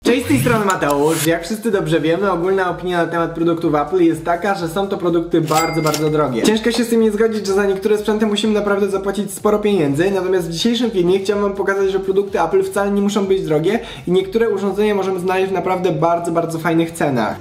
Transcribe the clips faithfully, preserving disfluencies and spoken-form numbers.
Cześć, z tej strony Mateusz. Jak wszyscy dobrze wiemy, ogólna opinia na temat produktów Apple jest taka, że są to produkty bardzo, bardzo drogie. Ciężko się z tym nie zgodzić, że za niektóre sprzęty musimy naprawdę zapłacić sporo pieniędzy, natomiast w dzisiejszym filmie chciałem wam pokazać, że produkty Apple wcale nie muszą być drogie i niektóre urządzenia możemy znaleźć w naprawdę bardzo, bardzo fajnych cenach.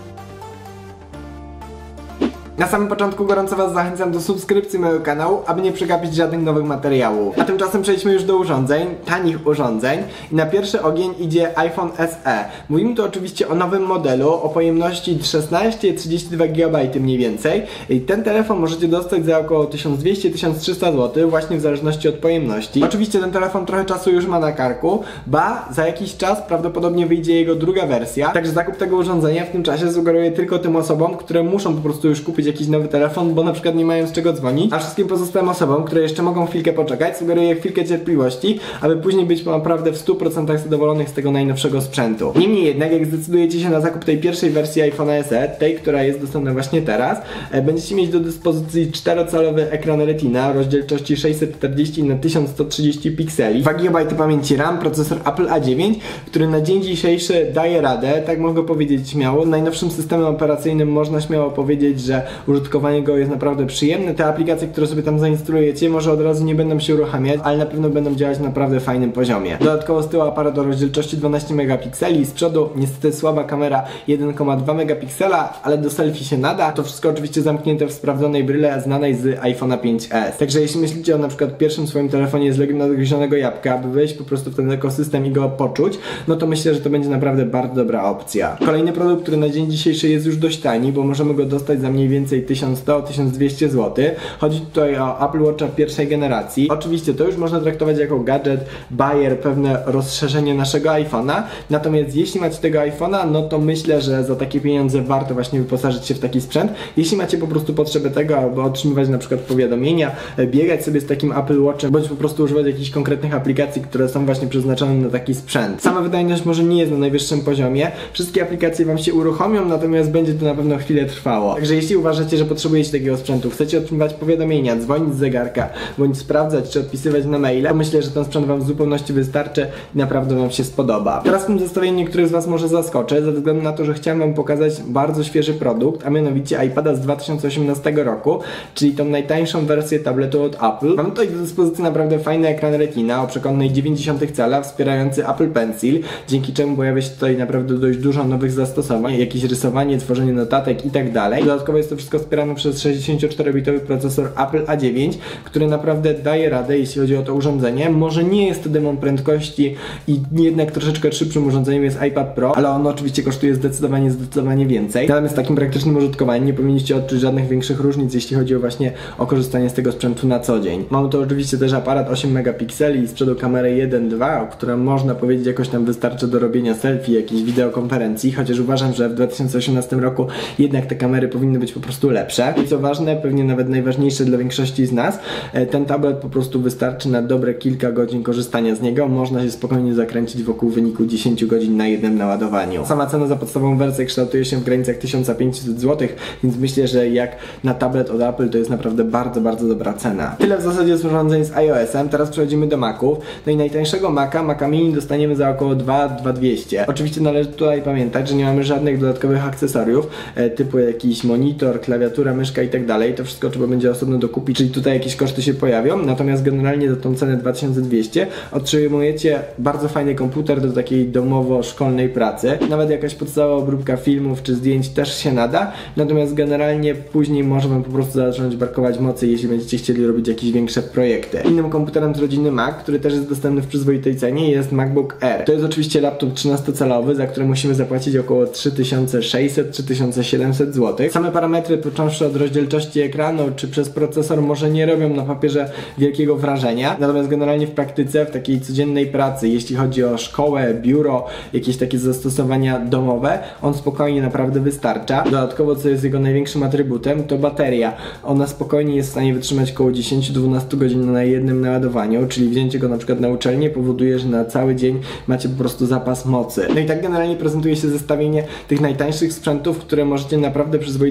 Na samym początku gorąco was zachęcam do subskrypcji mojego kanału, aby nie przegapić żadnych nowych materiałów. A tymczasem przejdźmy już do urządzeń, tanich urządzeń. I na pierwszy ogień idzie iPhone S E. Mówimy tu oczywiście o nowym modelu, o pojemności szesnaście trzydzieści dwa gigabajty mniej więcej. I ten telefon możecie dostać za około tysiąc dwieście do tysiąc trzysta złotych, właśnie w zależności od pojemności. Oczywiście ten telefon trochę czasu już ma na karku, ba, za jakiś czas prawdopodobnie wyjdzie jego druga wersja. Także zakup tego urządzenia w tym czasie sugeruję tylko tym osobom, które muszą po prostu już kupić jakiś nowy telefon, bo na przykład nie mają z czego dzwonić, a wszystkim pozostałym osobom, które jeszcze mogą chwilkę poczekać, sugeruję chwilkę cierpliwości, aby później być naprawdę w stu procentach zadowolonych z tego najnowszego sprzętu. Niemniej jednak, jak zdecydujecie się na zakup tej pierwszej wersji iPhone S E, tej, która jest dostępna właśnie teraz, będziecie mieć do dyspozycji czterocalowy ekran Retina o rozdzielczości sześćset czterdzieści na tysiąc sto trzydzieści pikseli, dwa gigabajty pamięci RAM, procesor Apple A dziewięć, który na dzień dzisiejszy daje radę, tak mogę powiedzieć śmiało. Najnowszym systemem operacyjnym można śmiało powiedzieć, że użytkowanie go jest naprawdę przyjemne. Te aplikacje, które sobie tam zainstalujecie, może od razu nie będą się uruchamiać, ale na pewno będą działać na naprawdę fajnym poziomie. Dodatkowo z tyłu aparat o rozdzielczości dwanaście megapikseli, z przodu niestety słaba kamera jeden przecinek dwa megapiksela, ale do selfie się nada. To wszystko oczywiście zamknięte w sprawdzonej bryle znanej z iPhone'a pięć S. Także jeśli myślicie o na przykład pierwszym swoim telefonie z logiem nadgryzionego jabłka, aby wejść po prostu w ten ekosystem i go poczuć, no to myślę, że to będzie naprawdę bardzo dobra opcja. Kolejny produkt, który na dzień dzisiejszy jest już dość tani, bo możemy go dostać za mniej więcej tysiąc sto do tysiąc dwieście złotych. Chodzi tutaj o Apple Watcha pierwszej generacji. Oczywiście to już można traktować jako gadżet, bajer, pewne rozszerzenie naszego iPhone'a. Natomiast jeśli macie tego iPhone'a, no to myślę, że za takie pieniądze warto właśnie wyposażyć się w taki sprzęt. Jeśli macie po prostu potrzebę tego, aby otrzymywać na przykład powiadomienia, biegać sobie z takim Apple Watchem, bądź po prostu używać jakichś konkretnych aplikacji, które są właśnie przeznaczone na taki sprzęt. Sama wydajność może nie jest na najwyższym poziomie. Wszystkie aplikacje wam się uruchomią, natomiast będzie to na pewno chwilę trwało. Także jeśli uważacie, że potrzebujecie takiego sprzętu, chcecie otrzymywać powiadomienia, dzwonić z zegarka, bądź sprawdzać czy odpisywać na maile, to myślę, że ten sprzęt wam w zupełności wystarczy i naprawdę wam się spodoba. Teraz w tym zestawieniu niektórych z was może zaskoczę, ze względu na to, że chciałem wam pokazać bardzo świeży produkt, a mianowicie iPada z dwa tysiące osiemnastego roku, czyli tą najtańszą wersję tabletu od Apple. Mam tutaj do dyspozycji naprawdę fajny ekran Retina o przekątnej dziewięćdziesiąt cala, wspierający Apple Pencil, dzięki czemu pojawia się tutaj naprawdę dość dużo nowych zastosowań, jakieś rysowanie, tworzenie notatek i tak dalej. Dodatkowo jest to wszystko wspierane przez sześćdziesięcioczterobitowy procesor Apple A dziewięć, który naprawdę daje radę, jeśli chodzi o to urządzenie. Może nie jest to demon prędkości i jednak troszeczkę szybszym urządzeniem jest iPad Pro, ale on oczywiście kosztuje zdecydowanie, zdecydowanie więcej. Natomiast z takim praktycznym użytkowaniem nie powinniście odczuć żadnych większych różnic, jeśli chodzi o właśnie o korzystanie z tego sprzętu na co dzień. Mamy tu oczywiście też aparat osiem megapikseli i z przodu kamerę jeden dwa, która można powiedzieć jakoś tam wystarczy do robienia selfie, jakiejś wideokonferencji, chociaż uważam, że w dwa tysiące osiemnastym roku jednak te kamery powinny być po prostu lepsze. I co ważne, pewnie nawet najważniejsze dla większości z nas, ten tablet po prostu wystarczy na dobre kilka godzin korzystania z niego. Można się spokojnie zakręcić wokół wyniku dziesięć godzin na jednym naładowaniu. Sama cena za podstawową wersję kształtuje się w granicach tysiąc pięćset złotych, więc myślę, że jak na tablet od Apple to jest naprawdę bardzo, bardzo dobra cena. Tyle w zasadzie z urządzeń z iOS-em. Teraz przechodzimy do Maców. No i najtańszego Maca, Maca Mini dostaniemy za około dwa tysiące dwieście. Oczywiście należy tutaj pamiętać, że nie mamy żadnych dodatkowych akcesoriów, e, typu jakiś monitor, klawiatura, myszka i tak dalej. To wszystko trzeba będzie osobno dokupić, czyli tutaj jakieś koszty się pojawią. Natomiast generalnie za tą cenę dwa tysiące dwieście otrzymujecie bardzo fajny komputer do takiej domowo-szkolnej pracy. Nawet jakaś podstawowa obróbka filmów czy zdjęć też się nada. Natomiast generalnie później może wam po prostu zacząć brakować mocy, jeśli będziecie chcieli robić jakieś większe projekty. Innym komputerem z rodziny Mac, który też jest dostępny w przyzwoitej cenie, jest MacBook Air. To jest oczywiście laptop trzynastocalowy, za który musimy zapłacić około trzy tysiące sześćset do trzech tysięcy siedemset złotych. Same parametry, począwszy od rozdzielczości ekranu czy przez procesor, może nie robią na papierze wielkiego wrażenia. Natomiast generalnie w praktyce, w takiej codziennej pracy, jeśli chodzi o szkołę, biuro, jakieś takie zastosowania domowe, on spokojnie naprawdę wystarcza. Dodatkowo, co jest jego największym atrybutem, to bateria. Ona spokojnie jest w stanie wytrzymać około dziesięć do dwunastu godzin na jednym naładowaniu, czyli wzięcie go na przykład na uczelnię powoduje, że na cały dzień macie po prostu zapas mocy. No i tak generalnie prezentuje się zestawienie tych najtańszych sprzętów, które możecie naprawdę w przyzwoitych cenach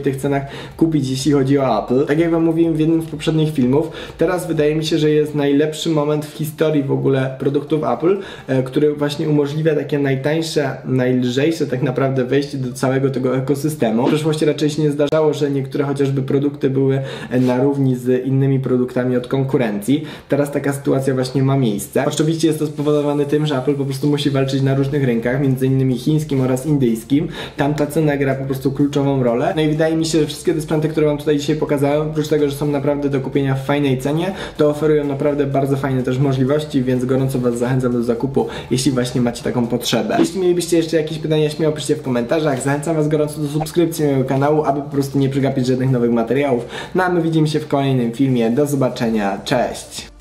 kupić, jeśli chodzi o Apple. Tak jak wam mówiłem w jednym z poprzednich filmów, teraz wydaje mi się, że jest najlepszy moment w historii w ogóle produktów Apple, e, który właśnie umożliwia takie najtańsze, najlżejsze tak naprawdę wejście do całego tego ekosystemu. W przeszłości raczej się nie zdarzało, że niektóre chociażby produkty były na równi z innymi produktami od konkurencji. Teraz taka sytuacja właśnie ma miejsce. Oczywiście jest to spowodowane tym, że Apple po prostu musi walczyć na różnych rynkach, między innymi chińskim oraz indyjskim. Tam ta cena gra po prostu kluczową rolę. No i wydaje mi się, że wszystkie te sprzęty, które wam tutaj dzisiaj pokazałem, oprócz tego, że są naprawdę do kupienia w fajnej cenie, to oferują naprawdę bardzo fajne też możliwości, więc gorąco was zachęcam do zakupu, jeśli właśnie macie taką potrzebę. Jeśli mielibyście jeszcze jakieś pytania, śmiało piszcie w komentarzach. Zachęcam was gorąco do subskrypcji mojego kanału, aby po prostu nie przegapić żadnych nowych materiałów. No a my widzimy się w kolejnym filmie. Do zobaczenia. Cześć!